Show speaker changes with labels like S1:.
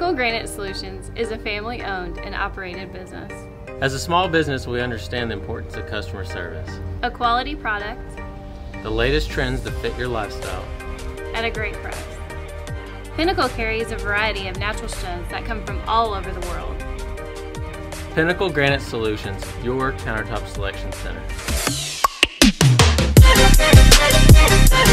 S1: Pinnacle Granite Solutions is a family-owned and operated business.
S2: As a small business, we understand the importance of customer service.
S1: A quality product
S2: The latest trends that fit your lifestyle.
S1: at a great price. Pinnacle carries a variety of natural stones that come from all over the world.
S2: Pinnacle Granite Solutions, your countertop selection center.